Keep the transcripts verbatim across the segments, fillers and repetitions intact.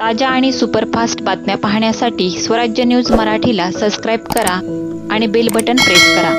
ताज्या आणि सुपरफास्ट बातम्या पाहण्यासाठी स्वराज्य न्यूज मराठीला सबस्क्राईब करा आणि बेल बटन प्रेस करा।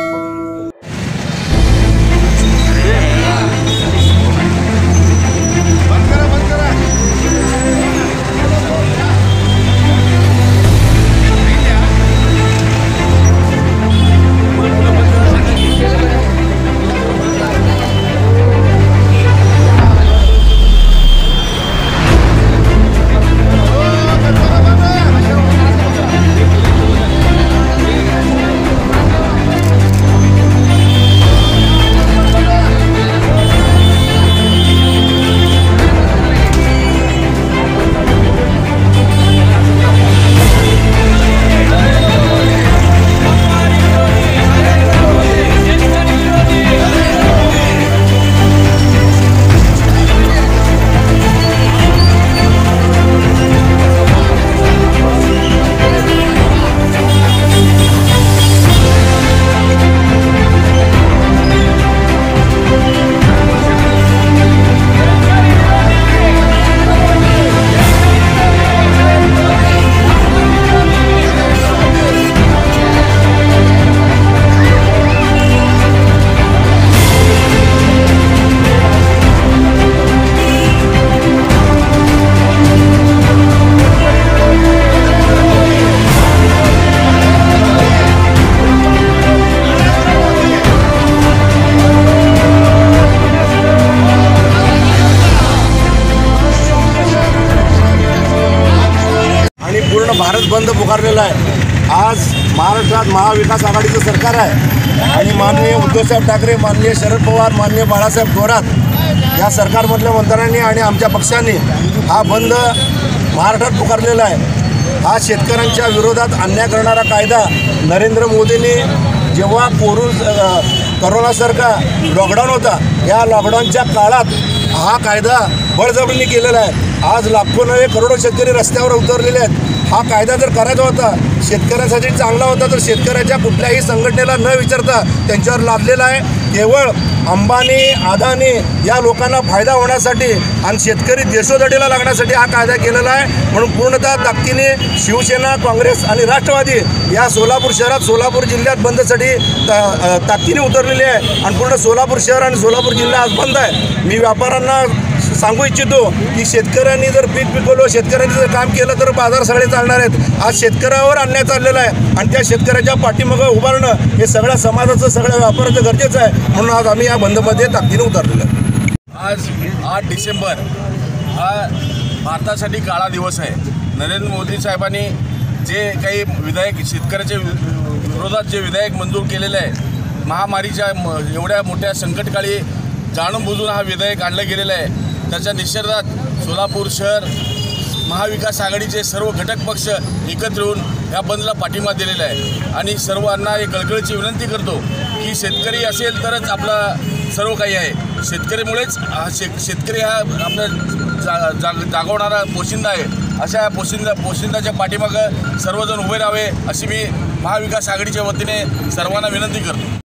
पूर्ण भारत बंद पुकारलेला आहे। आज महाराष्ट्रात महाविकास आघाडीचं सरकार आहे आणि माननीय उद्धवसाहेब ठाकरे, माननीय शरद पवार, माननीय बाळासाहेब थोरात या सरकारमधल्या मंत्र्यांनी आणि आमच्या पक्षांनी हा बंद महाराष्ट्रात पुकारलेला आहे। हा शेतकऱ्यांच्या विरोधात अन्याय करणारा कायदा नरेंद्र मोदींनी जेव्हा कोरोना करोनासारखा लॉकडाऊन होता या लॉकडाऊनच्या काळात हा कायदा बळजबरीने केलेला आहे। आज लाखो नव्हे करोडो शेतकरी रस्त्यावर उतरलेले आहेत। हा कायदा जर करायचा होता शेतकऱ्यांसाठी चांगला होता तर शेतकऱ्याच्या कुठल्याही संघटनेला न विचारता त्यांच्यावर लादलेला आहे। केवळ अंबानी, अदानी या लोकांना फायदा होण्यासाठी आणि शेतकरी देशोधडीला लागण्यासाठी हा कायदा केलेला आहे। म्हणून पूर्णतः ताकदीने शिवसेना, काँग्रेस आणि राष्ट्रवादी या सोलापूर शहरात, सोलापूर जिल्ह्यात बंदसाठी ता ताकदीने उतरलेली आहे आणि पूर्ण सोलापूर शहर आणि सोलापूर जिल्हा आज बंद आहे। मी व्यापाऱ्यांना सांगू इच्छितो की शेतकऱ्यांनी जर पीक पिकवलं, शेतकऱ्यांनी जर काम केलं तर बाजार सगळे चालणार आहेत। आज शेतकऱ्यावर अन्याय चाललेला आहे आणि त्या शेतकऱ्याच्या पाठीमागं उभारणं हे सगळ्या समाजाचं, सगळ्या व्यापाराचं गरजेचं आहे। म्हणून आज आम्ही या बंदमध्ये ताकदीने उतरलेलो आहे। आज आठ डिसेंबर हा भारतासाठी काळा दिवस आहे। नरेंद्र मोदी साहेबांनी जे काही विधेयक शेतकऱ्याच्या विरोधात जे विधेयक मंजूर केलेले आहे, महामारीच्या एवढ्या मोठ्या संकटकाळी जाणून बुजून हा विधेयक आणलं गेलेलं आहे। त्याच्या निषेधात सोलापूर शहर महाविकास आघाडीचे सर्व घटक पक्ष एकत्र येऊन या बंदला पाठिंबा दिलेला आहे आणि सर्वांना एक कळकळीची विनंती करतो की शेतकरी असेल तरच आपला सर्व काही आहे। शेतकरीमुळेच हा शे शेतकरी हा आपला जा जाग जागवणारा पोशिंदा आहे। अशा पोशिंदा पोशिंदाच्या पाठीमागं सर्वजण उभे राहावे अशी मी महाविकास आघाडीच्या वतीने सर्वांना विनंती करतो।